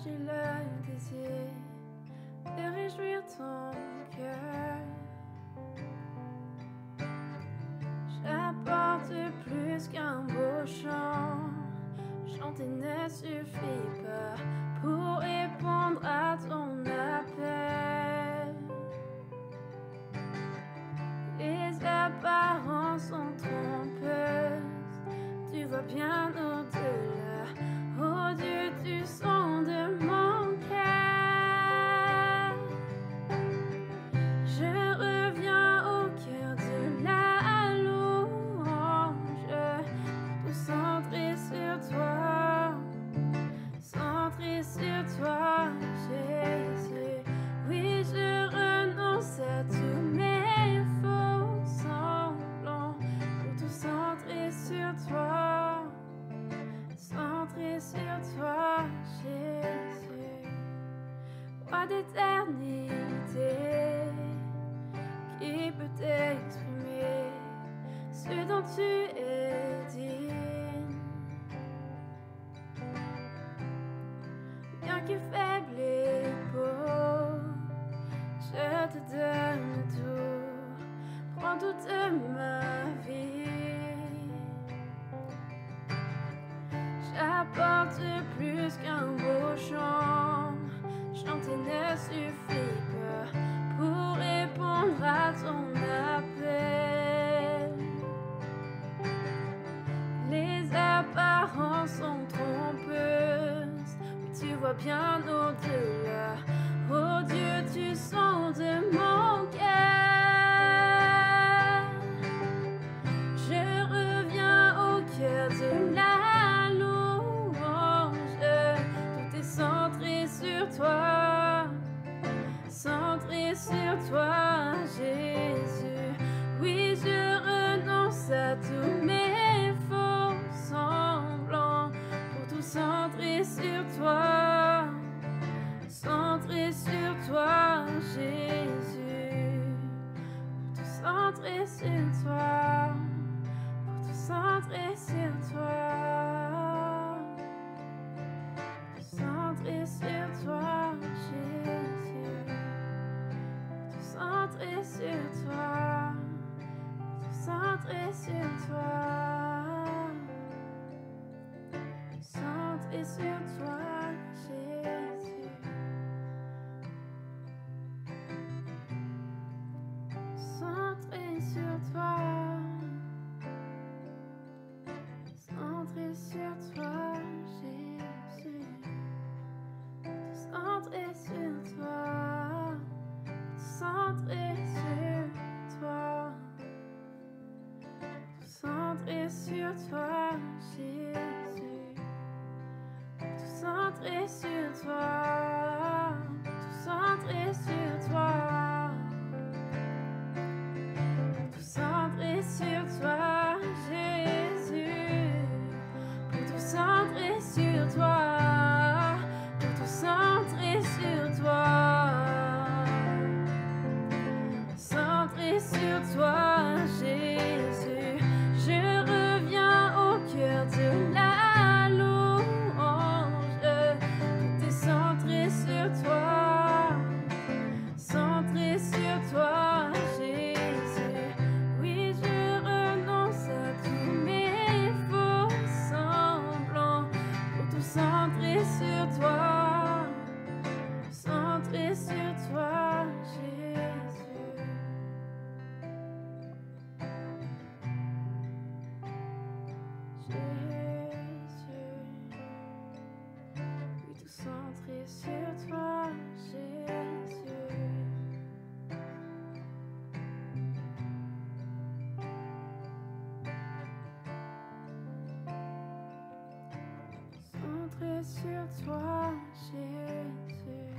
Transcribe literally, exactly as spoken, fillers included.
j'ai le désir de réjouir ton cœur. J'apporte plus qu'un beau chant. Chanter ne suffit pas pour répondre à ton appel. Les apparences sont trompeuses, tu vois bien au-delà. Oh Dieu, tu sondes mon cœur. Je reviens au cœur de la louange, tout centré sur toi, centré sur toi, Jésus. Oui, je renonce à tous mes faux semblants pour tout centrer sur toi, centré sur toi, Jésus. Roi d'éternité, qui peut exprimer ce dont tu es digne. Bien que faible et pauvre, je te donne tout, prends toute ma vie. J'apporte plus qu'un beau chant, chanter ne suffit pas pour répondre à ton appel. Les apparences sont trompeuses, oui, tu vois bien au-delà. Oh Dieu, tu sondes mon cœur. Je reviens au cœur de la louange, tout est centré sur toi, centré sur toi, Jésus. Oui, je renonce à tous mes faux semblants pour tout centrer sur toi, centré sur toi, Jésus. Pour tout centrer sur toi, pour tout centrer sur toi, centré sur toi, Jésus. Pour tout centrer sur toi, pour tout centrer sur toi, centré sur toi, Jésus. Centré sur toi, centré sur toi, Jésus. Centré sur toi, centré sur toi, centré sur toi, Jésus. Centré sur toi, centré sur toi, centré sur toi, Jésus. Pour tout centrer sur toi, pour tout centrer sur toi, centré sur toi, Jésus. Je reviens au cœur de la louange, tout est centré sur toi, centré sur toi, Jésus. Oui, je renonce à tous mes faux semblants pour tout centrer sur toi, centré sur toi, Jésus. Jésus. Oui, tout centré sur toi, Jésus. Centré sur toi, Jésus.